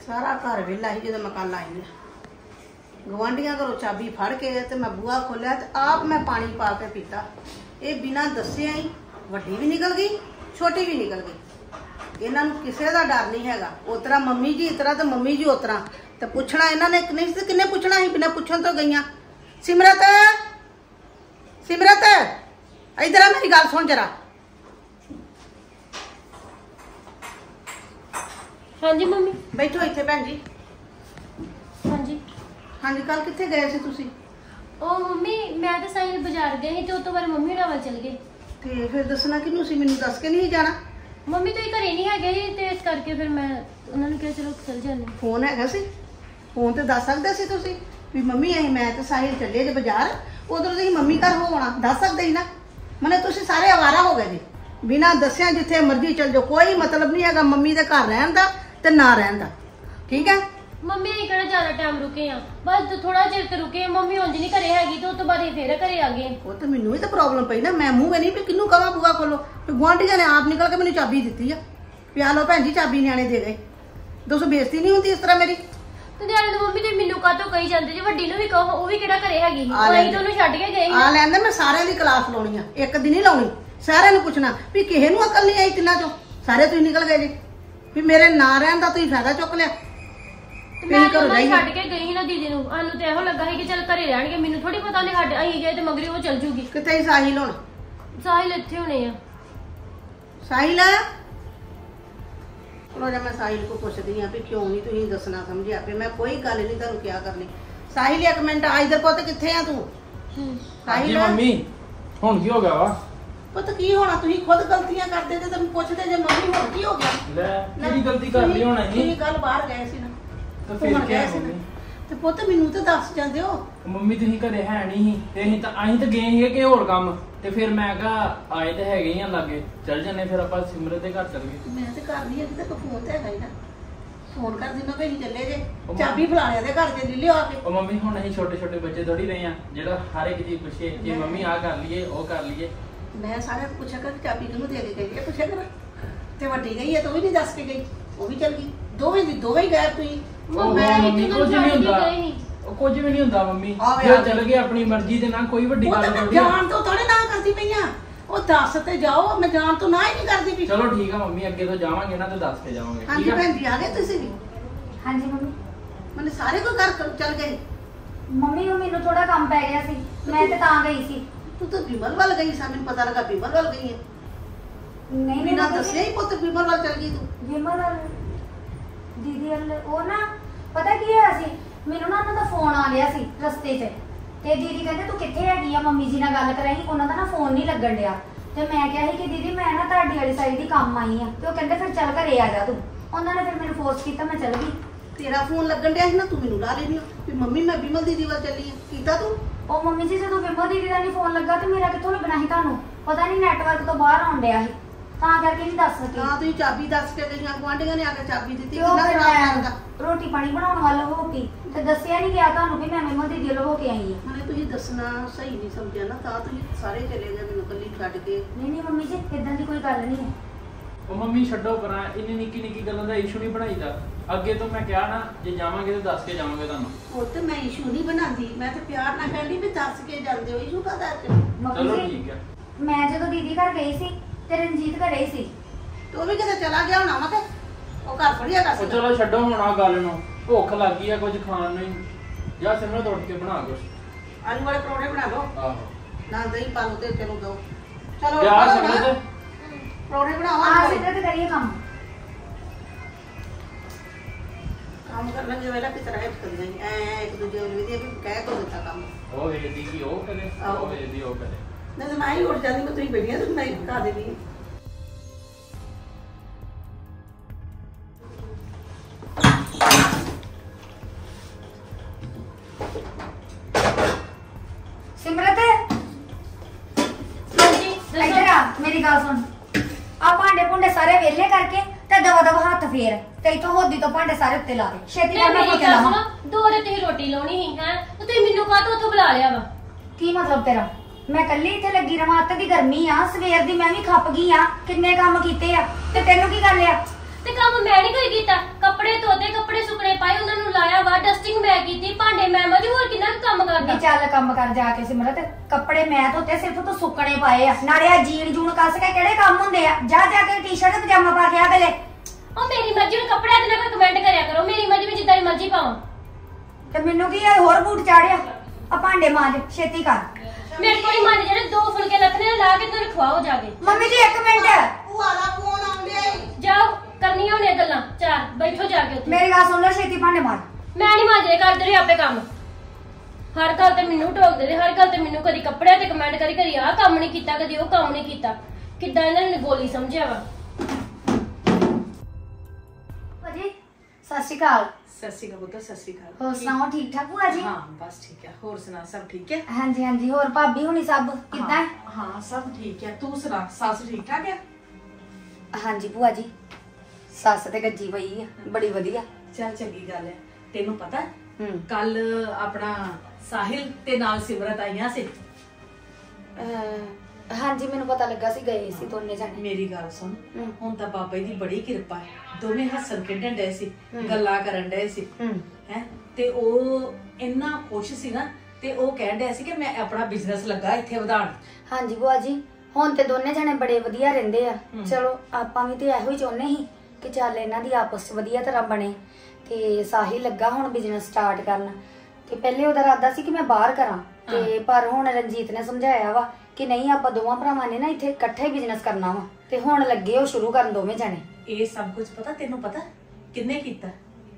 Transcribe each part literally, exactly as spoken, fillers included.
सारा घर वेला ही जो मैं कल आई गवांढियां घरों चाबी फड़ के ते मैं बूहा खोलिया ते आप मैं पानी पा के पीता। ये बिना दसिया ही वड्डी भी निकल गई छोटी भी निकल गई। इन्हां नूं किसे दा डर नहीं हैगा। उतरा मम्मी जी इतरा तो मम्मी जी उतरा ते पुछना इन्हां ने नहीं ते किन्ने पुछना ही बिना पुछण तो गईयां। सिमरत सिमरत इधर आ मेरी गल सुन जरा। हाँ जी मम्मी बैठो इत्थे भैन जी। हाँ जी हाँ जी कल कित्थे गए सी तुसी? ओ मम्मी मैं तो साइल बाजार गई ते उस तो बारे मम्मी नाल चल गए ते फिर दसना किनू सी? मैनू दस के नहीं जाना? मम्मी तो घरे नहीं है ते इस करके फिर मैं उन्होंने ने कहा चलो चल जाने। फोन हैगा सी? फोन ते दस सकदे सी तुसी भी मम्मी अहीं मैं ते साहिल चले जे बाजार उधर तुसीं मम्मी घर होना दस सकदे ही ना। मने तुसीं सारे आवारा हो गए जी बिना दसिया जिथे मर्जी चल जाओ। कोई मतलब नहीं हैगा मम्मी दे घर रहन दा ते ना रहन दा। ठीक है मम्मी अहीं किहड़ा ज्यादा टाइम रुके हां बस तो थोड़ा चिर ते रुके। मम्मी उंज नहीं घरे हैगी तो उस तो बाद फिर घरे आ गए। वो तो मैनू ही तो प्रॉब्लम पई ना। मैं मूंह नहीं भी किन्नू कवां बुआ खोलो ते गुआंढियां ने आप निकल के मैनू चाबी दित्ती आ भी आ लो भैन जी चाबी न्याणे दे गए। दोस्तों बेइज्जती नहीं होंदी इस तरह मेरी? ਤੇ ਨਿਆਣੇ ਨੂੰ ਮੰਮੀ ਤੇ ਮੈਨੂੰ ਕਾਹਤੋਂ ਕਹੀ ਜਾਂਦੇ ਜੇ ਵੱਡੀ ਨੂੰ ਵੀ ਕਹੋ ਉਹ ਵੀ ਕਿਹੜਾ ਘਰੇ ਹੈਗੀ ਕੋਈ ਤਾਂ ਉਹਨੂੰ ਛੱਡ ਕੇ ਗਈ ਆ ਲੈਂਦੇ। ਮੈਂ ਸਾਰਿਆਂ ਦੀ ਕਲਾਸ ਲਾਉਣੀ ਆ ਇੱਕ ਦਿਨ ਹੀ ਲਾਉਣੀ। ਸਾਰਿਆਂ ਨੂੰ ਪੁੱਛਣਾ ਵੀ ਕਿਸੇ ਨੂੰ ਅਕਲ ਨਹੀਂ ਆਈ ਤਿੰਨਾਂ ਚੋਂ ਸਾਰੇ ਤੁਸੀਂ ਨਿਕਲ ਗਏ ਜੀ ਵੀ ਮੇਰੇ ਨਾ ਰਹਿਣ ਦਾ ਤੁਸੀਂ ਫਾਇਦਾ ਚੁੱਕ ਲਿਆ। ਤੇ ਮੈਂ ਉਹਨਾਂ ਨੂੰ ਛੱਡ ਕੇ ਗਈ ਸੀ ਨਾ ਦੀਦੀ ਨੂੰ। ਸਾਨੂੰ ਤੇ ਇਹੋ ਲੱਗਾ ਸੀ ਕਿ ਚੱਲ ਘਰੇ ਰਹਿਣਗੇ। ਮੈਨੂੰ ਥੋੜੀ ਪਤਾ ਉਹਨੇ ਸਾਡੇ ਅਸੀਂ ਗਏ ਤੇ ਮਗਰੀ ਉਹ ਚੱਲ ਜੂਗੀ। ਕਿੱਥੇ ਸਾਹਿਲ ਹੁਣ? ਸਾਹਿਲ ਇੱਥੇ ਹੋਣੇ ਆ। ਸਾਹਿਲ चलो जब मैं साहिल को पूछती हाँ भी क्यों नहीं तुम दसना समझे आपे मैं कोई गल नहीं तुम क्या करनी। साहिल एक मिनट आ इधर पुत किथे आ तू? साहिल मम्मी हुण की हो गया वा? पुत की होना तुम खुद गलतियां करते थे तुम पूछते जे मम्मी हुण की हो गया? ले किहड़ी गलती कर ली होना जी? तुम कल बाहर गए सी ना तो फिर क्या मम्मी ते पुत मैनू तो दस जांदे हो। मम्मी तुसीं घरे है नहीं ते असीं तां असीं तां गए ही कि होर काम ते फिर मैं कहा आए ते हैगे ही लागे चल जन्ने फिर आपां सिमरत दे घर चल गए। मैं ते घर नहीं अभी तक फोन ते हैगा ही ना। फोन कर दिना भई चले जे चाबी फलाने दे घर ते ले लियो आके। ओ मम्मी हुण असीं छोटे छोटे बच्चे थोड़ी रहे हैं जेड़ा हर एक चीज पुछे कि मम्मी आ कर लिए ओ कर लिए। मैं सारे पूछा कर चाबी किनू दे के गई है पूछा कर ते वड्डी गई है तो भी नहीं दस के गई वो भी चल गई दोवें दी दोवें गायब तुई। मम्मी कुछ नहीं हुंदा कुछ भी नहीं हुंदा मम्मी जो चल गए अपनी मर्जी दे ना कोई वड्डी गल नहीं। जान तो थोड़े ना करदी पईयां ओ दस ते जाओ मैं जान तो ना ही नहीं करदी पई। चलो ठीक है मम्मी अगे तो जावांगे ना तो दस के जावांगे। हां जी भैन जी आ गए तुसी भी? हां जी मम्मी मैंने सारे को घर चल गए। मम्मी वो मेनू थोड़ा काम पै गया सी मैं ते तां गई सी। तू तो विमल वाल गई सा मैंने पता लगा विमल वाल गई है। नहीं बिना दसे ही पुत विमल वाल चल गई तू? विमल वाल दीदी वाल ओ ना पता की है सी ਮੈਨੂੰ ਨਾ ਉਹਨਾਂ ਦਾ ਫੋਨ ਆ ਗਿਆ ਸੀ ਰਸਤੇ 'ਚ ਤੇ ਦੀਦੀ ਕਹਿੰਦੇ ਤੂੰ ਕਿੱਥੇ ਹੈਗੀ ਆ ਮੰਮੀ ਜੀ ਨਾਲ ਗੱਲ ਕਰਾਈ ਉਹਨਾਂ ਦਾ ਨਾ ਫੋਨ ਨਹੀਂ ਲੱਗਣ ਡਿਆ ਤੇ ਮੈਂ ਕਿਹਾ ਸੀ ਕਿ ਦੀਦੀ ਮੈਂ ਨਾ ਤੁਹਾਡੀ ਵਾਲੀ ਸਾਈਡ ਦੀ ਕੰਮ ਆਈ ਆ ਤੇ ਉਹ ਕਹਿੰਦੇ ਫਿਰ ਚੱਲ ਘਰੇ ਆ ਜਾ ਤੂੰ। ਉਹਨਾਂ ਨੇ ਫਿਰ ਮੈਨੂੰ ਫੋਰਸ ਕੀਤਾ ਮੈਂ ਚੱਲ ਗਈ। ਤੇਰਾ ਫੋਨ ਲੱਗਣ ਡਿਆ ਸੀ ਨਾ ਤੂੰ ਮੈਨੂੰ ਲਾ ਲੈਣੀ ਵੀ ਮੰਮੀ ਮੈਂ ਵਿਮਲ ਦੀਦੀ ਵੱਲ ਚੱਲੀ ਆ ਕੀਤਾ ਤੂੰ? ਉਹ ਮੰਮੀ ਜੀ ਜਦੋਂ ਵਿਮਲ ਦੀਦੀ ਦਾ ਨਹੀਂ ਫੋਨ ਲੱਗਾ ਤੇ ਮੇਰਾ ਕਿੱਥੋਂ ਲੱਗਣਾ ਸੀ ਤੁਹਾਨੂੰ ਪਤਾ ਨਹੀਂ ਨੈਟਵਰਕ ਤੋਂ ਬਾਹਰ ਆਉਣ ਡਿਆ ਸੀ ਤਾਂ ਕਰਕੇ ਨਹੀਂ ਦੱਸ ਸਕੀ। ਹਾਂ ਤੁਸੀਂ ਚਾਬੀ ਦੱਸ ਕੇ ਗਈਆਂ ਗੁਆਂਢੀਆਂ ਨੇ ਆ ਕੇ ਚਾਬੀ ਦਿੱਤੀ ਕਿੰਨਾ ਖਰਾਬ ਲੱਗਾ। ਰੋਟੀ ਪਾਣੀ ਬਣਾਉਣ ਵਾਲਾ ਹੋ ਕੇ ਤੇ ਦੱਸਿਆ ਨਹੀਂ ਗਿਆ ਤੁਹਾਨੂੰ ਕਿ ਮੈਂ ਵਿਮਲ ਦੀਦੀ ਵੱਲ ਹੋ ਕੇ ਆਈ ਆ। ਮਨੇ ਤੁਸੀਂ ਦੱਸਣਾ ਸਹੀ ਨਹੀਂ ਸਮਝਿਆ ਨਾ ਤਾਂ ਤੁਸੀਂ ਸਾਰੇ ਚਲੇ ਗਏ ਮੈਨੂੰ ਕੱਲੀ ਛੱਡ ਕੇ। ਨਹੀਂ ਨਹੀਂ ਮੰਮੀ ਜੀ ਇਦਾਂ ਦੀ ਕੋਈ ਗੱਲ ਨਹੀਂ ਹੈ। ਉਹ ਮੰਮੀ ਛੱਡੋ ਪਰਾਂ ਇੰਨੀ ਨਿੱਕੀ ਨਿੱਕੀ ਗੱਲਾਂ ਦਾ ਇਸ਼ੂ ਨਹੀਂ ਬਣਾਈਦਾ। ਅੱਗੇ ਤੋਂ ਮੈਂ ਕਿਹਾ ਨਾ ਜੇ ਜਾਵਾਂਗੇ ਤੇ ਦੱਸ ਕੇ ਜਾਵਾਂਗੇ ਤੁਹਾਨੂੰ। ਉਹ ਤੇ ਮੈਂ ਇਸ਼ੂ ਨਹੀਂ ਬਣਾਉਂਦੀ ਮੈਂ ਤੇ ਪਿਆਰ ਨਾਲ ਕਹਿੰਦੀ ਵੀ ਦੱਸ ਕੇ ਜਾਂਦੇ ਹੋ ਇਸ਼ੂ ਕਾਹਦਾ ਤੇ। ਚਲੋ ਠੀਕ ਹੈ। ਮੈਂ ਜਦੋਂ ਦੀਦੀ ਘਰ ਗਈ ਸੀ ਤੇ ਰਣਜੀਤ ਘਰੇ ਹੀ ਸੀ ਤੇ ਉਹ ਵੀ ਕਿਤੇ ਚਲਾ ਗਿਆ ਹੋਣਾ ਵਾ ਤੇ ਉਹ ਘਰ ਫੜਿਆ ਕਰ ਸੀ। ਚਲੋ ਛੱਡੋ ਹੁਣ ਆ ਗੱਲ ਨੂੰ ਭੁੱਖ ਲੱਗੀ ਆ ਕੁਝ ਖਾਣ ਨੂੰ ਜਾਂ ਸਿਮਰਤ ਉੱਠ ਕੇ ਬਣਾ ਕੁਛ ਆਲੂ ਵਾਲੇ ਪਰੌਂਠੇ ਬਣਾ ਲਓ। ਆਹੋ ਨਾ ਦਹੀਂ ਪਾ ਲਓ ਤੇ ਚਲੋ ਦੋ ਚਲੋ ਯਾਰ ਸਿਮਰਤ ਪਰੌਂਠੇ ਬਣਾਓ। ਆ ਸਿੱਧੇ ਕਰੀਏ ਕੰਮ ਕੰਮ ਕਰਨ ਦੇ ਵੇਲੇ ਕਿਸ ਤਰ੍ਹਾਂ ਹੈਲਪ ਕਰ ਜਾਂਦੀ ਐ ਇੱਕ ਦੂਜੇ ਨੂੰ ਵੀ ਕਹਿ ਕੋ ਦਿੱਤਾ ਕੰਮ ਉਹ ਵੇਦੀ ਕੀ ਉਹ ਕਰੇ ਉਹ ਵੇਦੀ ਉਹ ਕਰੇ ਨਹੀਂ ਤਾਂ ਮੈਂ ਹੀ ਉੱਠ ਜਾਂਦੀ ਮੈਂ ਤੁਸੀਂ ਬੈਠੀਆਂ ਤੇ ਮੈਂ ਪਕਾ ਦੇਣੀ। सिमरत हाँ जी इधर आ मेरी गल सुन आ भांडे भुंडे सारे वेले करके ते दवा दवा हाथ फेर ते इथों होदी तो भांडे सारे उत्ते ला दे छेती मैं करना मेरी गल सुनो दो रे तुसी रोटी लाउनी ही हैं तो तुसी मेनू काह तो उथों बुला लिया वा की मतलब तेरा मैं कल्ली इथे लगी रवां अत दी गर्मी आ सवेर दी मैं भी खप गई आ किन्ने काम कीते आ ते तैनू की गल आ ते काम मैं नहीं कोई कीता ਕੱਪੜੇ ਧੋਤੇ, ਕੱਪੜੇ ਸੁੱਕਣੇ ਪਾਏ, ਉਹਨਾਂ ਨੂੰ ਲਾਇਆ ਵਾ, ਡਸਟਿੰਗ ਮੈਂ ਕੀਤੀ, ਭਾਂਡੇ ਮੈਂ ਮਾਂਜੇ, ਹੋਰ ਕਿੰਨਾ ਕੁ ਕੰਮ ਕਰਦਾ। ਨਹੀਂ ਚੱਲ ਕੰਮ ਕਰ ਜਾ ਕੇ ਸਿਮਰਤ, ਕੱਪੜੇ ਮੈਂ ਧੋਤੇ, ਸਿਰਫ ਤੂੰ ਸੁੱਕਣੇ ਪਾਏ ਆ। ਨਾਲੇ ਆ ਜੀਨ ਜੂਨ ਕੱਸ ਕੇ ਕਿਹੜੇ ਕੰਮ ਹੁੰਦੇ ਆ? ਜਾ ਜਾ ਕੇ ਟੀ-ਸ਼ਰਟ ਪਜਾਮਾ ਪਾ ਕੇ ਆ ਵੇਲੇ। ਉਹ ਮੇਰੀ ਮਰਜ਼ੀ ਨੂੰ ਕੱਪੜਿਆਂ ਤੇ ਨਾ ਕੋਈ ਕਮੈਂਟ ਕਰਿਆ ਕਰੋ, ਮੇਰੀ ਮਰਜ਼ੀ ਵਿੱਚ ਜਿੱਦਾਂ ਦੀ ਮਰਜ਼ੀ ਪਾਵਾਂ। ਤੇ ਮੈਨੂੰ ਕੀ ਆ ਹੋਰ ਬੂਟ ਚਾੜਿਆ? ਆ ਭਾਂਡੇ ਮਾਂਜ ਛੇਤੀ ਕਰ। ਮੇਰੇ ਕੋਲ ਹੀ ਮੰਨ ਜਿਹੜੇ ਦੋ ਫੁਲਕੇ ਲੱਥਨੇ ਨੇ, ਲਾ ਕੇ ਤੂੰ ਖਵਾਓ ਜਾ ਕੇ। ਮੰਮੀ ਜੀ ਇੱਕ ਮਿੰਟ, ਭੂਆ ਦਾ ਫੋਨ ਆਉਂਦਿਆ ਈ। ਜਾਓ ਕਰਨੀਆਂ ਹੋਣੀਆਂ ਗੱਲਾਂ, ਚਾਰ ਬੈਠੋ ਜਾ ਕੇ ਉੱਥੇ। ਮੇਰੀ ਗੱਲ ਸੁਣ ਲੈ, ਛੇਤੀ ਭਾਂਡੇ ਮਾਂਜ। ਮੈਂ ਨਹੀਂ ਮਾਂਜੇ, ਕਰਦੇ ਰਹੇ ਆਪੇ ਕੰਮ। ਹਰ ਗੱਲ ਤੇ ਮੈਨੂੰ ਟੋਕਦੇ ਨੇ, ਹਰ ਗੱਲ ਤੇ ਮੈਨੂੰ ਕਦੀ ਕੱਪੜਿਆਂ ਤੇ ਕਮੈਂਟ ਕਰੀ, ਕਦੀ ਆਹ ਕੰਮ ਨਹੀਂ ਕੀਤਾ, ਕਦੀ ਉਹ ਕੰਮ ਨਹੀਂ ਕੀਤਾ। ਕਿੱਦਾਂ ਇਹਨਾਂ ਨੇ ਗੋਲੀ ਸਮਝਿਆ ਵਾ। ਭਾਜੀ ਸਤਿ ਸ਼੍ਰੀ ਅਕਾਲ। ਸਤਿ ਸ਼੍ਰੀ ਅਕਾਲ ਪੁੱਤ, ਸਤਿ ਸ਼੍ਰੀ ਅਕਾਲ। ਹੋਰ ਸੁਣਾਓ, ਠੀਕ ਠਾਕ ਭੂਆ ਜੀ? ਹਾਂ ਬਸ ਠੀਕ ਹੈ। ਹੋਰ ਸੁਣਾ, ਸਭ ਠੀਕ ਹੈ? ਹਾਂਜੀ ਹਾਂਜੀ। ਹੋਰ ਭਾਬੀ ਹੁਣੀ ਸਭ ਕਿੱਦਾਂ? ਹਾਂ ਸਭ ਠੀਕ ਹੈ। ਤੂੰ ਸੁਣਾ, ਸੱਸ ਠੀਕ ਠਾਕ ਹੈ? ਹਾਂਜੀ ਭੂਆ ਜੀ, ਸੱਸ ਤੇ ਗੱਜੀ ਪਈ ਆ, ਬੜੀ ਵਧੀਆ। ਚੱਲ ਚੰਗੀ ਗੱਲ ਹੈ। ਤੈਨੂੰ ਪਤਾ ਹੂੰ। ਕੱਲ ਆਪਣਾ ਸਾਹਿਲ ਤੇ ਨਾਲ ਸਿਮਰਤ ਆਈਆਂ ਸੀ। ਅਹ, ਹਾਂਜੀ ਮੈਨੂੰ ਪਤਾ ਲੱਗਾ ਸੀ, ਗਏ ਸੀ ਦੋਨੇ ਜਾਣੇ। ਮੇਰੀ ਗੱਲ ਸੁਣ, ਹੂੰ। ਹੁਣ ਤਾਂ ਬਾਬਾ ਜੀ ਦੀ ਬੜੀ ਕਿਰਪਾ ਹੈ। ਦੋਵੇਂ ਹੱਸਣ ਖੇਡਣ ਡਏ ਸੀ, ਹੂੰ। ਗੱਲਾਂ ਕਰਨ ਡਏ ਸੀ ਹੂੰ। ਹੈ। ਤੇ ਉਹ ਇੰਨਾ ਖੁਸ਼ ਸੀ ਨਾ, ਤੇ ਉਹ ਕਹਿਣ ਡਿਆ ਸੀ ਕਿ ਮੈਂ ਆਪਣਾ ਬਿਜ਼ਨਸ ਲੱਗਾ ਇੱਥੇ ਵਧਾਉਣ। ਹਾਂਜੀ ਭੂਆ ਜੀ, ਹੁਣ ਤੇ ਦੋਨੇ ਜਣੇ ਬੜੇ ਵਧੀਆ ਰਹਿੰਦੇ ਆ। ਹੂੰ। ਚਲੋ ਆਪਾਂ ਵੀ ਤੇ ਇਹੋ ਹੀ ਚਾਹੁੰਦੇ ਸੀ ਕਿ ਚੱਲ ਇਹਨਾਂ ਦੀ ਆਪਸ ਚ ਵਧੀਆ ਤਰ੍ਹਾਂ ਬਣੇ। ਤੇ ਸਾਹਿਲ ਲੱਗਾ ਹੁਣ ਬਿਜ਼ਨਸ ਸਟਾਰਟ ਕਰਨ। ਤੇ ਪਹਿਲੇ ਉਹਦਾ ਇਰਾਦਾ ਸੀ ਕਿ ਮੈਂ ਬਾਹਰ ਕਰਾਂ, ਤੇ ਪਰ ਹੁਣ ਰਣਜੀਤ ਨੇ ਸਮਝਾਇਆ ਵਾ ਕਿ ਨਹੀਂ, ਆਪਾਂ ਦੋਵਾਂ ਭਰਾਵਾਂ ਨੇ ਨਾ ਇੱਥੇ ਇਕੱਠੇ ਬਿਜ਼ਨਸ ਕਰਨਾ ਵਾ। ਤੇ ਹੁਣ ਲੱਗੇ ਉਹ ਸ਼ੁਰੂ ਕਰਨ ਦੋਵੇਂ ਜਣੇ। ਇਹ ਸਭ ਕੁਝ ਪਤਾ ਤੈਨੂੰ? ਪਤਾ ਕਿੰਨੇ ਕੀਤਾ?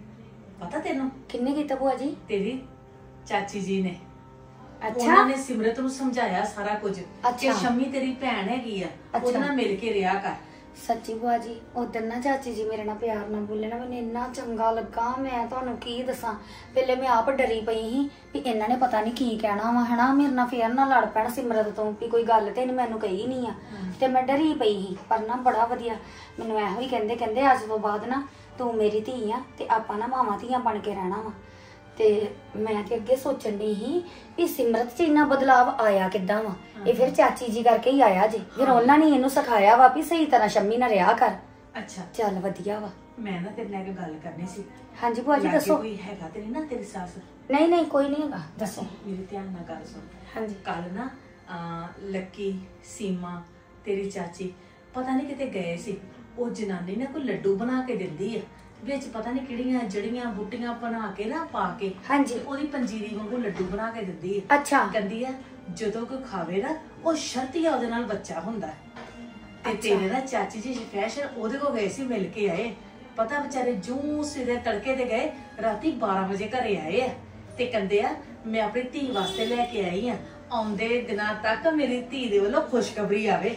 ਪਤਾ ਤੈਨੂੰ? ਕਿੰਨੇ ਕੀਤਾ ਭੂਆ ਜੀ? ਤੇਰੀ ਚਾਚੀ ਜੀ ਨੇ। ਅੱਛਾ। ਉਹਨਾਂ ਨੇ ਸਿਮਰਤ ਨੂੰ ਸਮਝਾਇਆ ਸਾਰਾ ਕੁਝ ਕਿ ਅੱਛਾ। ਸ਼ਮੀ ਤੇਰੀ ਭੈਣ ਹੈਗੀ ਆ, ਉਹਦੇ ਅੱਛਾ। ਨਾਲ ਮਿਲ ਕੇ ਰਿਹਾ ਕਰ। ਸੱਚੀ ਭੂਆ ਜੀ, ਉਧਰ ਨਾ ਚਾਚੀ ਜੀ ਮੇਰੇ ਨਾਲ ਪਿਆਰ ਨਾਲ ਬੋਲੇ ਨਾ, ਮੈਨੂੰ ਇੰਨਾ ਚੰਗਾ ਲੱਗਾ। ਮੈਂ ਤੁਹਾਨੂੰ ਕੀ ਦੱਸਾਂ, ਪਹਿਲੇ ਮੈਂ ਆਪ ਡਰੀ ਪਈ ਸੀ ਵੀ ਇਹਨਾਂ ਨੇ ਪਤਾ ਨਹੀਂ ਕੀ ਕਹਿਣਾ ਵਾ, ਹਨਾ ਮੇਰੇ ਨਾਲ ਫੇਰ ਨਾ ਲੜ ਪੈਣ ਸਿਮਰਤ ਤੋਂ ਵੀ ਕੋਈ ਗੱਲ ਤੇ ਇਹਨੇ ਮੈਨੂੰ ਕਹੀ ਨਹੀਂ ਆ। ਤੇ ਮੈਂ ਡਰੀ ਪਈ ਸੀ, ਪਰ ਨਾ ਬੜਾ ਵਧੀਆ ਮੈਨੂੰ ਇਹੋ ਹੀ ਕਹਿੰਦੇ ਕਹਿੰਦੇ ਅੱਜ ਤੋਂ ਬਾਅਦ ਨਾ ਤੂੰ ਮੇਰੀ ਧੀ ਆ ਤੇ ਆਪਾਂ ਨਾ ਮਾਵਾਂ ਧੀਆਂ ਬਣ ਕੇ ਰਹਿਣਾ ਵਾ। ਤੇ ਮੈਂ ਤੇ ਅੱਗੇ ਸੋਚਣ ਦੀ ਸੀ ਵੀ ਸਿਮਰਤ 'ਚ ਇੰਨਾ ਬਦਲਾਵ ਆਇਆ ਕਿੱਦਾਂ ਵਾ। ਇਹ ਫਿਰ ਚਾਚੀ ਜੀ ਕਰਕੇ ਹੀ ਆਇਆ ਜੀ। ਫਿਰ ਉਹਨਾਂ ਨੇ ਇਹਨੂੰ ਸਿਖਾਇਆ ਵਾ ਵੀ ਸਹੀ ਤਰ੍ਹਾਂ ਸ਼ੰਮੀ ਨਾਲ ਰਿਹਾ ਕਰ। ਅੱਛਾ ਚੱਲ ਵਧੀਆ ਵਾ। ਮੈਂ ਨਾ ਤੇਰੇ ਨਾਲ ਇੱਕ ਗੱਲ ਕਰਨੀ ਸੀ। ਹਾਂਜੀ ਭੂਆ ਜੀ ਲਾਗੇ ਦੱਸੋ। ਕੋਈ ਹੈਗਾ ਤੇ ਨਹੀਂ ਨਾ ਤੇਰੀ ਸੱਸ? ਨਹੀਂ ਨਹੀਂ ਕੋਈ ਨਹੀਂ ਹੈਗਾ, ਦੱਸੋ। ਮੇਰੇ ਧਿਆਨ ਨਾਲ ਗੱਲ ਸੁਣ। ਹਾਂਜੀ। ਕੱਲ ਨਾ ਅਹ, ਲੱਕੀ, ਸੀਮਾ, ਤੇਰੀ ਚਾਚੀ ਪਤਾ ਨਹੀਂ ਕਿਤੇ ਗਏ ਸੀ। ਉਹ ਜਨਾਨੀ ਨਾ ਕੋਈ ਲੱਡੂ ਬਣਾ ਕੇ ਦਿੰਦੀ ਆ, ਵਿੱਚ ਪਤਾ ਨਹੀਂ ਕਿਹੜੀਆਂ ਜੜੀਆਂ ਬੂਟੀਆਂ ਬਣਾ ਕੇ ਨਾ ਪਾ ਕੇ। ਹਾਂਜੀ। ਤੇ ਉਹਦੀ ਪੰਜੀਰੀ ਵਾਂਗੂ ਲੱਡੂ ਬਣਾ ਕੇ ਦਿੰਦੀ ਆ। ਅੱਛਾ। ਕਹਿੰਦੀ ਆ ਜਦੋਂ ਕੋਈ ਖਾਵੇ ਨਾ ਉਹ ਸ਼ਰਤੀਆ ਉਹਦੇ ਨਾਲ ਬੱਚਾ ਹੁੰਦਾ ਹੈ। ਤੇ ਅੱਛਾ। ਤੇਰੇ ਨਾ ਚਾਚੀ ਜੀ ਸਪੈਸ਼ਲ ਉਹਦੇ ਕੋਲ ਗਏ ਸੀ, ਮਿਲ ਕੇ ਆਏ। ਪਤਾ ਵਿਚਾਰੇ ਜੂ ਸਵੇਰੇ ਤੜਕੇ ਤੇ ਗਏ, ਰਾਤੀ ਬਾਰਾਂ ਵਜੇ ਘਰੇ ਆਏ ਆ। ਤੇ ਕਹਿੰਦੇ ਆ ਮੈਂ ਆਪਣੀ ਧੀ ਵਾਸਤੇ ਲੈ ਕੇ ਆਈ ਆ, ਆਉਂਦੇ ਦਿਨਾਂ ਤੱਕ ਮੇਰੀ ਧੀ ਦੇ ਵੱਲੋਂ ਖੁਸ਼ਖਬਰੀ ਆਵੇ।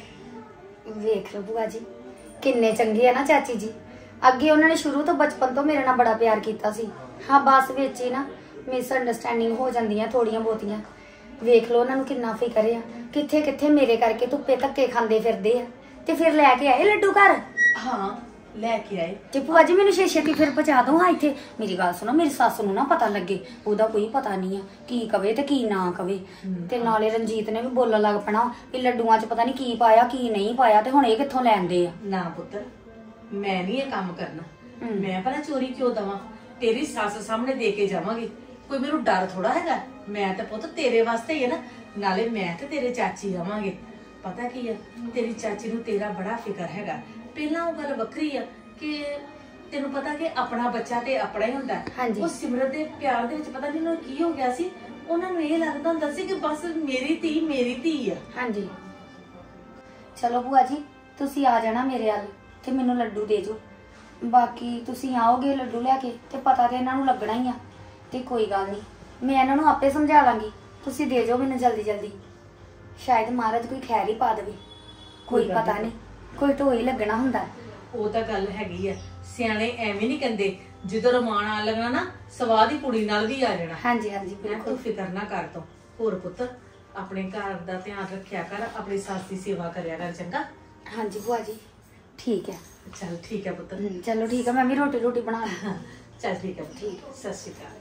ਵੇਖ ਲਓ ਭੂਆ ਜੀ ਕਿੰਨੇ ਚੰਗੇ ਆ ਨਾ ਚਾਚੀ ਜੀ। ਅੱਗੇ ਉਹਨਾਂ ਨੇ ਸ਼ੁਰੂ ਤੋਂ ਬਚਪਨ ਤੋਂ ਮੇਰੇ ਨਾਲ ਬੜਾ ਪਿਆਰ ਕੀਤਾ ਸੀ। ਹਾਂ ਬਸ ਵਿੱਚ ਹੀ ਨਾ ਮਿਸ ਅੰਡਰਸਟੈਂਡਿੰਗ ਹੋ ਜਾਂਦੀਆਂ ਥੋੜੀਆਂ ਬਹੁਤੀਆਂ। ਵੇਖ ਲਓ ਉਹਨਾਂ ਨੂੰ ਕਿੰਨਾ ਫਿਕਰ ਆ, ਕਿੱਥੇ ਕਿੱਥੇ ਮੇਰੇ ਕਰਕੇ ਧੁੱਪੇ ਧੱਕੇ ਖਾਂਦੇ ਫਿਰਦੇ ਆ। ਤੇ ਫਿਰ ਲੈ ਕੇ ਆਏ ਲੱਡੂ ਘਰ। ਹਾਂ ਲੈ ਕੇ ਆਏ। ਤੇ ਭੂਆ ਜੀ ਮੈਨੂੰ ਛੇ ਛੇਤੀ ਫਿਰ ਪਹੁੰਚਾ ਦੋ। ਹਾਂ ਇੱਥੇ ਮੇਰੀ ਗੱਲ ਸੁਣੋ, ਮੇਰੀ ਸੱਸ ਨੂੰ ਨਾ ਪਤਾ ਲੱਗੇ, ਉਹਦਾ ਕੋਈ ਪਤਾ ਨਹੀਂ ਆ ਕੀ ਕਵੇ ਤੇ ਕੀ ਨਾ ਕਵੇ। ਤੇ ਨਾਲੇ ਰਣਜੀਤ ਨੇ ਵੀ ਬੋਲਣ ਲੱਗ ਪੈਣਾ ਵੀ ਲੱਡੂਆਂ 'ਚ ਪਤਾ ਨਹੀਂ ਕੀ ਪਾਇਆ ਕੀ ਨਹੀਂ ਪਾਇਆ, ਤੇ ਹੁਣ ਇਹ ਕਿੱਥੋਂ ਲੈਂਦੇ ਆ। ਨਾ ਪੁੱਤਰ, ਮੈਂ ਨਹੀਂ ਇਹ ਕੰਮ ਕਰਨਾ। ਮੈਂ ਭਲਾ ਚੋਰੀ ਕਿਉਂ ਦਵਾਂ? ਤੇਰੀ ਸੱਸ ਸਾਹਮਣੇ ਦੇ ਕੇ ਜਾਵਾਂਗੀ। ਕੋਈ ਮੈਨੂੰ ਡਰ ਥੋੜਾ ਹੈਗਾ। ਮੈਂ ਤਾਂ ਪੁੱਤ ਤੇਰੇ ਵਾਸਤੇ ਹੀ ਹੈ ਨਾ। ਨਾਲੇ ਮੈਂ ਤੇ ਤੇਰੇ ਚਾਚੀ ਆਵਾਂਗੇ। ਪਤਾ ਕੀ ਹੈ, ਤੇਰੀ ਚਾਚੀ ਨੂੰ ਤੇਰਾ ਬੜਾ ਫਿਕਰ ਹੈਗਾ। ਪਹਿਲਾਂ ਉਹ ਗੱਲ ਵੱਖਰੀ ਆ ਕਿ ਤੈਨੂੰ ਪਤਾ ਕਿ ਆਪਣਾ ਬੱਚਾ ਤੇ ਆਪਣਾ ਹੀ ਹੁੰਦਾ। ਉਹ ਸਿਮਰਤ ਦੇ ਪਿਆਰ ਦੇ ਵਿੱਚ ਪਤਾ ਨਹੀਂ ਉਹਨੂੰ ਕੀ ਹੋ ਗਿਆ ਸੀ। ਉਹਨਾਂ ਨੂੰ ਇਹ ਲੱਗਦਾ ਹੁੰਦਾ ਸੀ ਕਿ ਬਸ ਮੇਰੀ ਧੀ ਮੇਰੀ ਧੀ ਆ। ਹਾਂਜੀ ਚਲੋ ਭੂਆ ਜੀ ਤੁਸੀਂ ਆ ਜਾਣਾ ਮੇਰੇ ਵੱਲ ਤੇ ਮੈਨੂੰ ਲੱਡੂ ਦੇ ਜੋ। ਬਾਕੀ ਤੁਸੀਂ ਆਓਗੇ ਲੱਡੂ ਲੈ ਕੇ ਤੇ ਪਤਾ ਤੇ ਇਹਨਾਂ ਨੂੰ ਲੱਗਣਾ ਹੀ ਆ। ਤੇ ਕੋਈ ਗੱਲ ਨਹੀਂ, ਮੈਂ ਇਹਨਾਂ ਨੂੰ ਆਪੇ ਸਮਝਾ ਲਾਂਗੀ। ਤੁਸੀਂ ਦੇ ਜੋ ਮੈਨੂੰ ਜਲਦੀ ਜਲਦੀ। ਸ਼ਾਇਦ ਮਹਾਰਾਜ ਕੋਈ ਖੈਰ ਹੀ ਪਾ ਦੇਵੇ, ਕੋਈ ਪਤਾ ਨਹੀਂ, ਕੋਈ ਢੋਈ ਹੀ ਲੱਗਣਾ ਹੁੰਦਾ। ਉਹ ਤਾਂ ਗੱਲ ਹੈਗੀ ਆ, ਸਿਆਣੇ ਐਵੇਂ ਨਹੀਂ ਕਹਿੰਦੇ ਜਦੋਂ ਰਮਾਨ ਆ ਲੱਗਣਾ ਨਾ ਸਵਾਦ ਹੀ ਕੁੜੀ ਨਾਲ ਵੀ ਆ ਜਾਣਾ। ਹਾਂਜੀ ਹਾਂਜੀ ਬਿਲਕੁਲ। ਤੂੰ ਫਿਕਰ ਨਾ ਕਰ ਤੂੰ। ਹੋਰ ਪੁੱਤ ਆਪਣੇ ਘਰ ਦਾ ਧਿਆਨ ਰੱਖਿਆ ਕਰ, ਆਪਣੀ ਸੱਸ ਦੀ ਸੇਵਾ ਕਰਿਆ ਕਰ, ਚੰਗਾ? ਹਾਂਜੀ ਭੂਆ ਜੀ ਠੀਕ ਹੈ। ਚਲ ਠੀਕ ਹੈ ਪੁੱਤ। ਚਲੋ ਠੀਕ ਹੈ, ਮੈਂ ਵੀ ਰੋਟੀ ਰੋਟੀ ਬਣਾ ਲਾਂ। ਚਲ ਠੀਕ ਹੈ। ਠੀਕ। ਸਤਿ ਸ਼੍ਰੀ ਅਕਾਲ।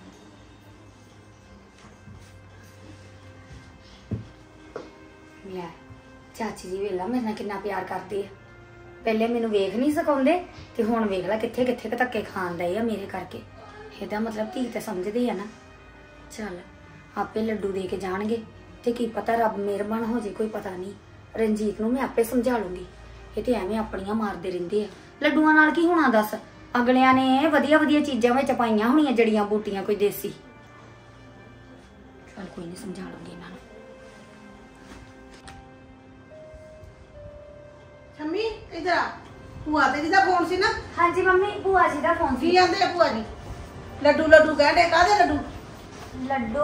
ਲੈ ਚਾਚੀ ਜੀ ਵੇਲਾ ਮੇਰੇ ਨਾਲ ਕਿੰਨਾ ਪਿਆਰ ਕਰਦੇ ਆ। ਪਹਿਲੇ ਮੈਨੂੰ ਵੇਖ ਨਹੀਂ ਸਿਖਾਉਂਦੇ ਤੇ ਹੁਣ ਵੇਖ ਲੈ ਕਿੱਥੇ ਕਿੱਥੇ ਕੁ ਧੱਕੇ ਖਾਣ ਡਏ ਆ ਮੇਰੇ ਕਰਕੇ। ਇਹਦਾ ਮਤਲਬ ਧੀ ਤੇ ਸਮਝਦੇ ਆ ਨਾ। ਚੱਲ ਆਪੇ ਲੱਡੂ ਦੇ ਕੇ ਜਾਣਗੇ ਤੇ ਕੀ ਪਤਾ ਰੱਬ ਮਿਹਰਬਾਨ ਹੋ ਜੇ, ਕੋਈ ਪਤਾ ਨਹੀਂ। ਰਣਜੀਤ ਨੂੰ ਮੈਂ ਆਪੇ ਸਮਝਾ ਲੂੰਗੀ। ਇਹ ਤੇ ਐਵੇਂ ਆਪਣੀਆਂ ਮਾਰਦੇ ਰਹਿੰਦੇ ਆ। ਲੱਡੂਆਂ ਨਾਲ ਕੀ ਹੋਣਾ ਦੱਸ, ਅਗਲਿਆਂ ਨੇ ਵਧੀਆ ਵਧੀਆ ਚੀਜ਼ਾਂ ਵਿੱਚ ਪਾਈਆਂ ਹੋਣੀਆਂ, ਜੜੀਆਂ ਬੂਟੀਆਂ ਕੋਈ ਦੇਸੀ। ਚੱਲ ਕੋਈ ਨਹੀਂ, ਸਮਝਾ ਲੂੰਗੀ ਇਹਨਾਂ ਨੂੰ। ਸ਼ੰਮੀ ਇਧਰ ਆ। ਭੂਆ ਤੇ ਜਿਹਦਾ ਫੋਨ ਸੀ ਨਾ, ਹਾਂਜੀ ਮੰਮੀ, ਭੂਆ ਜੀ ਦਾ ਫੋਨ ਕੀ ਸੀ। ਆਂਦੇ ਆ ਭੂਆ ਜੀ? ਲੱਡੂ ਲੱਡੂ ਕਹਿੰਦੇ, ਕਾਹਦੇ ਲੱਡੂ? ਲੱਡੂ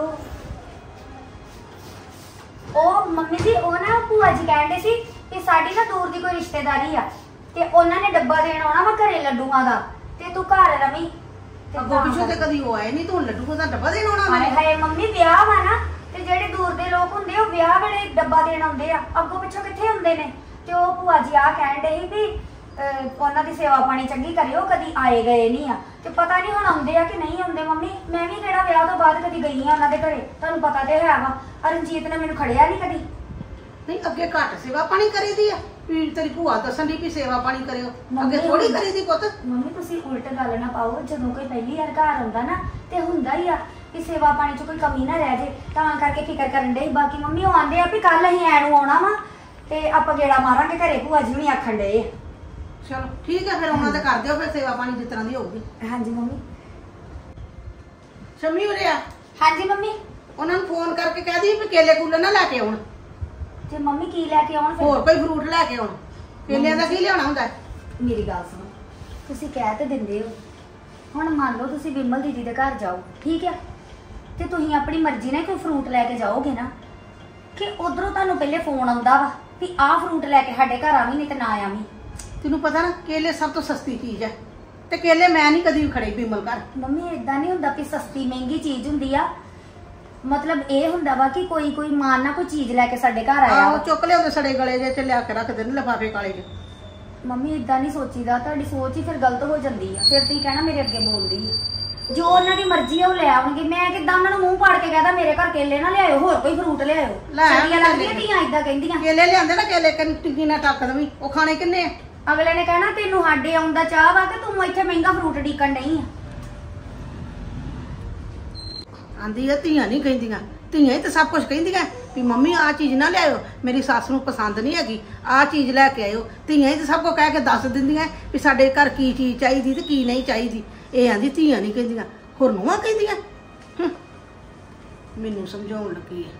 ਉਹ ਮੰਮੀ ਜੀ, ਉਹ ਨਾ ਭੂਆ ਜੀ ਕਹਿੰਦੇ ਸੀ ਕਿ ਸਾਡੀ ਨਾ ਦੂਰ ਦੀ ਕੋਈ ਰਿਸ਼ਤੇਦਾਰੀ ਆ ਤੇ ਉਹਨਾਂ ਨੇ ਡੱਬਾ ਦੇਣ ਆਉਣਾ ਵਾ ਘਰੇ ਲੱਡੂਆਂ ਦਾ, ਤੇ ਤੂੰ ਘਰ ਰਵੀ। ਤੇ ਅੱਗੋਂ ਪਿੱਛੋਂ ਤੇ ਕਦੀ ਉਹ ਆਏ ਨਹੀਂ, ਤੂੰ ਲੱਡੂ ਦਾ ਡੱਬਾ ਦੇਣ ਆਉਣਾ ਹਾਏ ਮੈਨੂੰ? ਹਾਏ ਮੰਮੀ, ਵਿਆਹ ਵਾ ਨਾ, ਤੇ ਜਿਹੜੇ ਦੂਰ ਦੇ ਲੋਕ ਹੁੰਦੇ ਉਹ ਵਿਆਹ ਵੇਲੇ ਡੱਬਾ ਦੇਣ ਆਉਂਦੇ ਆ, ਅੱਗੋਂ ਪਿੱਛੋਂ ਕਿੱਥੇ ਹੁੰਦੇ ਨੇ। ਤੇ ਉਹ ਭੂਆ ਜੀ ਆ ਕਹਿਣ ਡੇ ਸੀ ਵੀ ਅਹ, ਉਹਨਾਂ ਦੀ ਸੇਵਾ ਪਾਣੀ ਚੰਗੀ ਕਰਿਓ, ਕਦੀ ਆਏ ਗਏ ਨਹੀਂ ਆ। ਤੇ ਪਤਾ ਨਹੀਂ ਹੁਣ ਆਉਂਦੇ ਆ ਕਿ ਨਹੀਂ ਆਉਂਦੇ ਮੰਮੀ। ਮੈਂ ਵੀ ਕਿਹੜਾ ਵਿਆਹ ਤੋਂ ਬਾਅਦ ਕਦੀ ਗਈ ਆ ਉਹਨਾਂ ਦੇ ਘਰੇ, ਤੁਹਾਨੂੰ ਪਤਾ ਤੇ ਹੈ ਵਾ। ਰਣਜੀਤ ਨੇ ਮੈਨੂੰ ਖੜਿਆ ਨਹੀਂ ਕਦੀ। ਨਹੀਂ ਅੱਗੇ ਘੱਟ ਸੇਵਾ ਪਾਣੀ ਕਰੀਦੀ ਆ, ਵੀ ਤੇਰੀ ਭੂਆ ਦੱਸਣ ਦੀ ਵੀ ਸੇਵਾ ਪਾਣੀ ਕਰਿਓ, ਅੱਗੇ ਥੋੜੀ ਕਰੀਦੀ ਪੁੱਤ। ਮੰਮੀ ਤੁਸੀਂ ਉਲਟ ਗੱਲ ਨਾ ਪਾਓ। ਜਦੋਂ ਕੋਈ ਪਹਿਲੀ ਵਾਰ ਘਰ ਆਉਂਦਾ ਨਾ ਤੇ ਹੁੰਦਾ ਹੀ ਆ ਕਿ ਸੇਵਾ ਪਾਣੀ 'ਚ ਕੋਈ ਕਮੀ ਨਾ ਰਹਿ ਜੇ, ਤਾਂ ਕਰਕੇ ਫਿਕਰ ਕਰਨ ਦੇ। ਬਾਕੀ ਮੰਮੀ ਉਹ ਆਂਦੇ ਆ ਵੀ ਕੱਲ ਅਸੀਂ ਐ ਨੂੰ ਆਉਣਾ ਵਾ ਤੇ ਆਪਾਂ ਗੇੜਾ ਮਾਰਾਂਗੇ ਘਰੇ, ਭੂਆ ਜੀ ਹੁਣੀ ਆਖਣ ਡਏ ਆ। ਚਲੋ ਠੀਕ ਹੈ, ਫਿਰ ਉਹਨਾਂ ਦੇ ਕਰ ਦਿਓ ਫਿਰ ਸੇਵਾ ਪਾਣੀ ਜਿਸ ਤਰ੍ਹਾਂ ਦੀ ਹੋਊਗੀ। ਹਾਂਜੀ ਮੰਮੀ। ਸ਼ੰਮੀ ਉਰੇ ਆ, ਹਾਂਜੀ ਮੰਮੀ। ਉਹਨਾਂ ਨੂੰ ਫੋਨ ਕਰਕੇ ਕਹਿ ਦੀ ਵੀ ਕੇਲੇ ਕੂਲੇ ਨਾ ਲੈ ਕੇ ਆਉਣ, ਤੇ ਮੰਮੀ ਕੀ ਲੈ ਕੇ ਆਉਣ ਹੋਰ ਫਿਰ? ਕੋਈ ਫਰੂਟ ਲੈ ਕੇ ਆਉਣ। ਕੇਲਿਆਂ ਦਾ ਕੀ ਲਿਆਉਣਾ ਹੁੰਦਾ? ਮੇਰੀ ਗੱਲ ਸੁਣੋ, ਤੁਸੀਂ ਕਹਿ ਤੇ ਦਿੰਦੇ ਹੋ, ਹੁਣ ਮੰਨ ਲਓ ਤੁਸੀਂ ਵਿਮਲ ਦੀਦੀ ਦੇ ਘਰ ਜਾਓ, ਠੀਕ ਹੈ, ਤੇ ਤੁਸੀਂ ਆਪਣੀ ਮਰਜ਼ੀ ਨਾਲ ਕੋਈ ਫਰੂਟ ਲੈ ਕੇ ਜਾਓਗੇ ਨਾ, ਕਿ ਉਧਰੋਂ ਤੁਹਾਨੂੰ ਪਹਿਲੇ ਫੋਨ ਆਉਂਦਾ ਵਾ ਵੀ ਆਹ ਫਰੂਟ ਲੈ ਕੇ ਸਾਡੇ ਘਰ ਆਵੀਂ, ਨਹੀਂ ਤੇ ਨਾ ਆਵੀਂ। ਤੈਨੂੰ ਪਤਾ ਨਾ ਕੇਲੇ ਸਭ ਤੋਂ ਸਸਤੀ ਚੀਜ਼ ਹੈ, ਤੇ ਕੇਲੇ ਮੈਂ ਨਹੀਂ ਕਦੀ ਖੜੇ ਬਿਮਲ ਘਰ। ਮੰਮੀ ਏਦਾਂ ਨਹੀਂ ਹੁੰਦਾ ਕਿ ਸਸਤੀ ਮਹਿੰਗੀ ਚੀਜ਼ ਹੁੰਦੀ ਆ, ਮਤਲਬ ਇਹ ਹੁੰਦਾ ਵਾ ਕਿ ਕੋਈ ਕੋਈ ਮਾਨ ਨਾ ਕੋਈ ਚੀਜ਼ ਲੈ ਕੇ ਸਾਡੇ ਘਰ ਆਇਆ ਆਹੋ ਵਾ। ਚੁੱਕ ਲਿਆਉਂਦੇ ਸੜੇ ਗਲੇ ਜੇ ਚ ਲਿਆ ਕੇ ਰੱਖਦੇ ਨੇ ਲਿਫਾਫੇ ਕਾਲੇ ਚ। ਮੰਮੀ ਏਦਾਂ ਨਹੀਂ ਸੋਚੀਦਾ, ਤੁਹਾਡੀ ਸੋਚ ਹੀ ਫਿਰ ਗਲਤ ਹੋ ਜਾਂਦੀ ਆ। ਫਿਰ ਤੁਸੀਂ ਕਹਿਣਾ ਮੇਰੇ ਅੱਗੇ ਬੋਲਦੀ ਆ। ਜੋ ਉਹਨਾਂ ਦੀ ਮਰਜ਼ੀ ਆ ਉਹ ਲੈ ਆਉਣਗੇ। ਮੈਂ ਕਿੱਦਾਂ ਉਹਨਾਂ ਨੂੰ ਮੂੰਹ ਪਾੜ ਕੇ ਕਹਦਾ ਮੇਰੇ ਘਰ ਕੇਲੇ ਨਾ ਲਿਆਇਓ, ਹੋਰ ਕੋਈ ਫਰੂਟ ਲਿਆਇਓ। ਲੈ ਆਉਣਗੇ ਚੰਗੀਆਂ ਲੱਗਦੀਆਂ ਧੀਆਂ ਏਦਾਂ ਕਹਿੰਦੀਆਂ। ਕੇਲੇ ਲਿਆਂਦੇ ਨਾ, ਕੇਲੇ ਕਿੰਨੀ ਟਿੱਕੀ ਨਾਲ ਟੱਕ ਦਵੀਂ, ਉਹ ਖਾਣੇ ਕਿੰਨੇ ਆ? ਅਗਲੇ ਨੇ ਕਹਿਣਾ ਤੈਨੂੰ ਸਾਡੇ ਆਉਂਦਾ ਚਾਹ ਵਾ ਕਿ ਤੂੰ ਇੱਥੇ ਮਹਿੰਗਾ ਫਰੂਟ ਡੀਕਣ ਨਹੀਂ ਆ। ਆਂਦੀ ਆ ਧੀਆਂ ਨਹੀਂ ਕਹਿੰਦੀਆਂ, ਧੀਆਂ ਹੀ ਤਾਂ ਸਭ ਕੁਝ ਕਹਿੰਦੀਆਂ ਵੀ ਮੰਮੀ ਆਹ ਚੀਜ਼ ਨਾ ਲਿਆਇਓ, ਮੇਰੀ ਸੱਸ ਨੂੰ ਪਸੰਦ ਨਹੀਂ ਹੈਗੀ, ਆਹ ਚੀਜ਼ ਲੈ ਕੇ ਆਇਓ। ਧੀਆਂ ਹੀ ਤਾਂ ਸਭ ਕੁਝ ਕਹਿ ਕੇ ਦੱਸ ਦਿੰਦੀਆਂ ਵੀ ਸਾਡੇ ਘਰ ਕੀ ਚੀਜ਼ ਚਾਹੀਦੀ ਤੇ ਕੀ ਨਹੀਂ ਚਾਹੀਦੀ। ਇਹ ਆਂਦੀ ਧੀਆਂ ਨਹੀਂ ਕਹਿੰਦੀਆਂ, ਹੋਰ ਨੂੰਹਾਂ ਕਹਿੰਦੀਆਂ। ਹੂੰ, ਮੈਨੂੰ ਸਮਝਾਉਣ ਲੱਗੀ ਹੈ।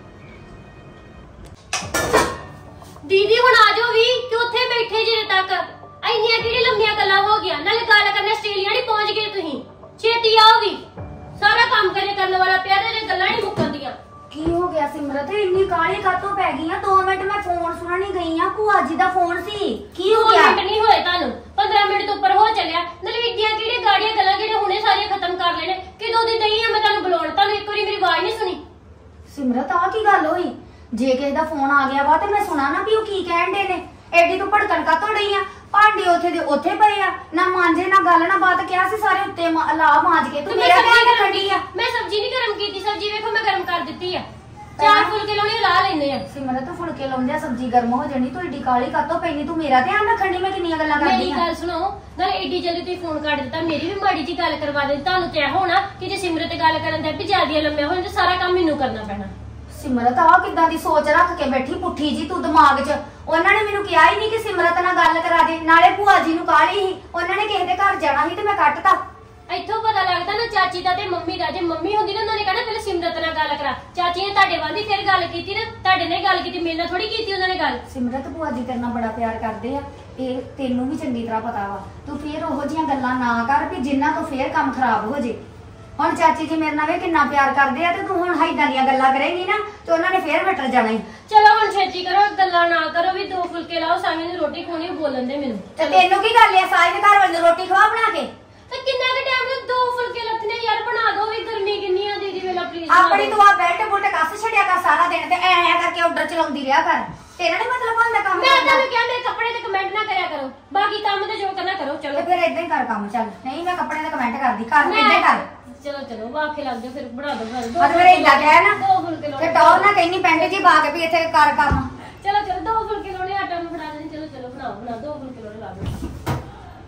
ਦੀਦੀ ਹੁਣ ਆ ਜਾਓ ਵੀ, ਕਿ ਉੱਥੇ ਬੈਠੇ ਜਿਹੜੇ ਤੱਕ ਇੰਨੀਆਂ ਕਿਹੜੀ ਲੰਮੀਆਂ ਗੱਲਾਂ ਹੋ ਗਈਆਂ, ਨਾਲੇ ਗੱਲ ਕਰਨੇ ਆਸਟ੍ਰੇਲੀਆ ਨਹੀਂ ਪਹੁੰਚ ਗਏ ਤੁਸੀਂ। ਛੇਤੀ ਆਓ ਵੀ, ਸਾਰਾ ਕੰਮ ਕਰੇ ਕਰਨ ਵਾਲਾ ਪਿਆ ਤੇ ਗੱਲਾਂ ਨਹੀਂ ਮੁੱਕਣਦੀਆਂ। ਕੀ ਹੋ ਗਿਆ ਸਿਮਰਤ, ਇੰਨੀ ਕਾਹਲੀ ਕਾਤੋਂ ਪੈ ਗਈ ਆ? ਦੋ ਮਿੰਟ ਮੈਂ ਫੋਨ ਸੁਣਨ ਹੀ ਗਈ ਆ, ਭੂਆ ਜੀ ਦਾ ਫੋਨ ਸੀ। ਕੀ ਹੋ ਗਿਆ? ਦੋ ਮਿੰਟ ਨਹੀਂ ਹੋਏ ਤੁਹਾਨੂੰ, ਪੰਦਰਾਂ ਮਿੰਟ ਤੋਂ ਉੱਪਰ ਹੋ ਚੱਲਿਆ। ਨਾਲੇ ਇੱਡੀਆਂ ਕਿਹੜੀਆਂ ਗਾੜੀਆਂ ਗੱਲਾਂ ਕਿਹੜੇ ਹੁਣੇ ਸਾਰੀਆਂ ਖਤਮ ਕਰ ਲੈਣੇ। ਕਿਦੋਂ ਦੀ ਦਈ ਆ ਮੈਂ ਤੁਹਾਨੂੰ ਬੁਲਾਉਣ, ਤੁਹਾਨੂੰ ਇੱਕ ਵਾਰੀ ਮੇਰੀ ਆਵਾਜ਼ ਨਹੀਂ ਸੁਣੀ। ਸਿਮਰਤ ਆ ਕੀ ਗੱਲ ਹੋਈ? ਜੇ ਕਿਸੇ ਦਾ ਫੋਨ ਆ ਗਿਆ ਵਾ ਤੇ ਮੈਂ ਸੁਣਾ ਨਾ ਵੀ ਉਹ ਕੀ ਕਹਿਣ ਦੇ ਨੇ। ਐਡੀ ਤੂੰ ਭੜਕਣ ਕਾਤੋਂ ਡਈ ਆ? ਭਾਂਡੇ ਉੱਥੇ ਦੇ ਉੱਥੇ ਪਏ ਆ, ਨਾ ਮਾਂਜੇ ਨਾ ਗੱਲ ਨਾ ਬਾਤ, ਕਿਹਾ ਸੀ ਸਾਰੇ ਉੱਤੇ ਮਾ- ਲਾ ਮਾਂਜ ਕੇ। ਤੂੰ ਮੈਂ ਮੇਰਾ ਸਬਜ਼ੀ ਧਿਆਨ ਗਰਮ ਰੱਖਦੀ ਆ। ਮੈਂ ਸਬਜ਼ੀ ਨਹੀਂ ਗਰਮ ਕੀਤੀ, ਸਬਜ਼ੀ ਵੇਖੋ ਮੈਂ ਗਰਮ ਕਰ ਦਿੱਤੀ ਆ। ਚਾਰ ਫੁਲਕੇ ਲਾਉਣੇ ਲਾ ਲੈਨੇ ਆ। ਸਿਮਰਤ ਤੂੰ ਫੁਲਕੇ ਲਾਉਂਦਿਆ ਸਬਜ਼ੀ ਗਰਮ ਹੋ ਜਾਣੀ, ਤੂੰ ਏਡੀ ਕਾਲੀ ਕਾਤੋਂ ਪੈਣੀ? ਤੂੰ ਮੇਰਾ ਧਿਆਨ ਰੱਖਣ ਦੀ ਮੈਂ ਕਿੰਨੀਆਂ ਗੱਲਾਂ ਕਰਦੀ ਮੇਰੀ ਆ। ਗੱਲ ਸੁਣੋ, ਨਾਲੇ ਏਡੀ ਜਲਦੀ ਤੁਸੀਂ ਫੋਨ ਕੱਟ ਦਿੱਤਾ, ਮੇਰੀ ਵੀ ਮਾੜੀ ਜੀ ਗੱਲ ਕਰਵਾ ਦੇ। ਤੁਹਾਨੂੰ ਤੇ ਇਹ ਹੋਣਾ ਕਿ ਜੇ ਸਿਮਰਤ ਤੇ ਗੱਲ ਕਰਨ ਦੇ ਵੀ ਜਿਆਦੀਆਂ ਲੰਮੀਆਂ ਹੋਣ ਤੇ ਸਾਰਾ ਕੰਮ ਮੈਨੂੰ ਕਰਨਾ ਪੈਣਾ। ਸਿਮਰਤ ਆ ਕਿੱਦਾਂ ਦੀ ਸੋਚ ਰੱਖ ਕੇ ਬੈਠੀ ਪੁੱਠੀ ਜੀ ਤੂੰ ਦਿਮਾਗ 'ਚ। ਉਹਨਾਂ ਨੇ ਮੈਨੂੰ ਕਿਹਾ ਹੀ ਨਹੀਂ ਕਿ ਸਿਮਰਤ ਨਾਲ ਗੱਲ ਕਰਾ ਦੇ। ਨਾਲੇ ਭੂਆ ਜੀ ਨੂੰ ਕਾਹਲੀ ਸੀ, ਉਹਨਾਂ ਨੇ ਕਿਸੇ ਦੇ ਘਰ ਜਾਣਾ ਸੀ ਤੇ ਮੈਂ ਕੱਟਤਾ। ਇੱਥੋਂ ਪਤਾ ਲੱਗਦਾ ਨਾ ਚਾਚੀ ਦਾ ਤੇ ਮੰਮੀ ਦਾ। ਜੇ ਮੰਮੀ ਹੁੰਦੀ ਨਾ ਉਹਨਾਂ ਨੇ ਕਹਿਣਾ ਪਹਿਲੇ ਸਿਮਰਤ ਨਾਲ ਗੱਲ ਕਰਾ। ਚਾਚੀ ਨੇ ਤੁਹਾਡੇ ਵਾਂਦੀ ਫਿਰ ਗੱਲ ਕੀਤੀ ਨਾ, ਤੁਹਾਡੇ ਨਾਲ ਗੱਲ ਕੀਤੀ, ਮੇਰੇ ਨਾਲ ਥੋੜੀ ਕੀਤੀ ਉਹਨਾਂ ਨੇ ਗੱਲ। ਸਿਮਰਤ ਭੂਆ ਜੀ ਤੇਰੇ ਨਾਲ ਬੜਾ ਪਿਆਰ ਕਰਦੇ ਆ, ਇਹ ਤੈਨੂੰ ਵੀ ਚੰਗੀ ਤਰ੍ਹਾਂ ਪਤਾ ਵਾ। ਤੂੰ ਫੇਰ ਉਹੋ ਜਿਹੀਆਂ ਗੱਲਾਂ ਨਾ ਕਰ ਵੀ ਜਿੰਨਾਂ ਤੋਂ ਫੇਰ ਕੰਮ ਖਰਾਬ ਹੋ ਜੇ। ਹੁਣ ਚਾਚੀ ਜੀ ਮੇਰੇ ਨਾਲ ਵੇ ਕਿੰਨਾ ਪਿਆਰ ਕਰਦੇ ਆ, ਤੇ ਤੂੰ ਹੁਣ ਹਾਈਦਾਂ ਦੀਆਂ ਗੱਲਾਂ ਕਰੇਂਗੀ ਨਾ ਤੇ ਉਹਨਾਂ ਨੇ ਫੇਰ ਵਟਰ ਜਾਣਾ ਹੀ। ਚਲੋ ਹੁਣ ਛੇਤੀ ਕਰੋ, ਗੱਲਾਂ ਨਾ ਕਰੋ ਵੀ ਦੋ ਫੁਲਕੇ ਲਾਓ, ਸਾਮੀ ਨੂੰ ਰੋਟੀ ਖਾਣੀ ਬੋਲਣ ਦੇ ਮੈਨੂੰ। ਤੇ ਤੈਨੂੰ ਕੀ ਗੱਲ ਆ? ਸਾਈ ਦੇ ਘਰ ਵਾਲੀ ਰੋਟੀ ਖਵਾ ਬਣਾ ਕੇ। ਤੇ ਕਿੰਨਾ ਕੁ ਟਾਈਮ ਨੂੰ ਦੋ ਫੁਲਕੇ ਲੱਥਨੇ ਯਾਰ, ਬਣਾ ਦੋ ਵੀ। ਗਰਮੀ ਕਿੰਨੀ ਆ ਦੀਦੀ ਵੇਲਾ ਪਲੀਜ਼। ਆਪਣੀ ਤੂੰ ਆ ਬੈਲਟ ਬੁਲਟ ਕੱਸ ਛੱਡਿਆ ਕਰ ਸਾਰਾ ਦਿਨ, ਤੇ ਐ ਐ ਕਰਕੇ ਆਰਡਰ ਚਲਾਉਂਦੀ ਰਿਹਾ ਕਰ। ਤੇਰਾ ਨੀ ਮਤਲਬ ਹੁੰਦਾ ਕੰਮ ਮੈਂ ਕਰਨ ਦਾ? ਤੁਹਾਨੂੰ ਕਿਹਾ ਮੇਰੇ ਕੱਪੜੇ ਤੇ ਕਮੈਂਟ ਨਾ ਕਰਿਆ ਕਰੋ, ਬਾਕੀ ਕੰਮ ਤੇ ਜੋ ਕਰਨਾ ਕਰੋ। ਚਲੋ ਤੇ ਫਿਰ ਏਦਾਂ ਹੀ ਕਰ ਕੰਮ। ਚੱਲ ਨਹੀਂ ਮੈਂ ਕੱਪੜੇ ਦਾ ਕਮੈਂਟ ਕਰਦੀ, ਕਰ ਏਦਾਂ ਹੀ ਕਰ। ਚਲੋ ਚਲੋ ਵਾਖੇ ਲੱਗ ਜਾਓ, ਫਿਰ ਬਣਾ ਦੋ ਬਣਾ ਦੋ। ਅੱਜ ਮੇਰੇ ਏਦਾਂ ਕਹਿ ਨਾ ਦੋ ਫੁਲਕੇ ਲਾਉਣੇ। ਤੇ ਟੌਰ ਨਾ ਕਹਿੰਦੀ ਪੈਂਟ ਜੀ ਪਾ ਕੇ ਵੀ ਇੱਥੇ ਕਰ ਕੰਮ। ਚਲੋ ਚਲੋ ਦੋ ਫੁਲਕੇ ਲਾਉਣੇ, ਆਟਾ ਨੂੰ ਫੜਾ ਦੇਣੀ। ਚਲੋ ਚਲੋ ਬਣਾਓ ਬਣਾ ਦੋ ਫੁਲਕੇ ਲਾਉਣੇ ਲਾ ਦੋ।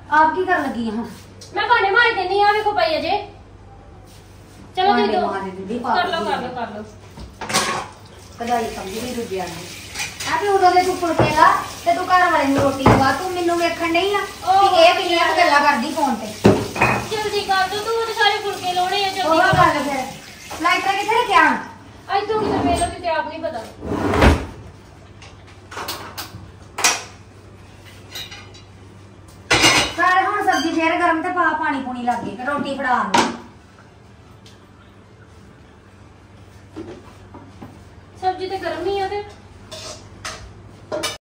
ਆਪ ਕੀ ਕਰਨ ਲੱਗੀ ਆ ਹੁਣ ਮੈਂ ਭਾਂਡੇ ਮਾਰ ਦੇਣੀ ਆ ਵੇਖੋ ਪਈ ਅਜੇ ਚਲੋ ਤੁਸੀਂ ਦੋ ਮਾਰੇ ਦੀਦੀ ਪਾ ਕਰ ਲਓ ਕਰ ਲਓ ਕਰ ਲਓ ਕਦਾਈ ਸਮਝੀ ਦੂਜਿਆਂ ਨੂੰ ਆ ਵੀ ਉਦੋਂ ਦੇ ਤੂੰ ਫੁਲਕੇ ਲਾ ਤੇ ਤੂੰ ਘਰ ਵਾਲੇ ਨੂੰ ਰੋਟੀ ਖਵਾ ਤੂੰ ਮੈਨੂੰ ਵੇਖਣ ਨਹੀਂ ਆ ਕਿ ਇਹ ਕਿੰਨੀਆਂ ਕੁ ਗੱਲਾਂ ਕਰਦੀ ਫੋਨ ਤੇ ਜਲਦੀ ਕਰ ਦੋ ਤੂੰ ਤੇ ਸਾਰੇ ਫੁਲਕੇ ਲਾਉਣੇ ਆ ਉਹ ਜਲਦੀ ਕਰ ਗੱਲ ਫਿਰ ਲਾਈਟਰ ਕਿੱਥੇ ਰੱਖਿਆ ਅੱਜ ਤੋਂ ਕਿਤੇ ਵੇਲੋ ਤੇ ਆਪ ਨਹੀਂ ਪਤਾ ਸਾਰੇ ਹੁਣ ਸਬਜ਼ੀ ਫੇਰ ਗਰਮ ਤੇ ਪਾ ਪਾਣੀ ਪੂਣੀ ਲੱਗ ਗਈ ਰੋਟੀ ਫੜਾ ਨੂੰ ਸਬਜ਼ੀ ਤੇ ਗਰਮ ਹੀ ਆ ਤੇ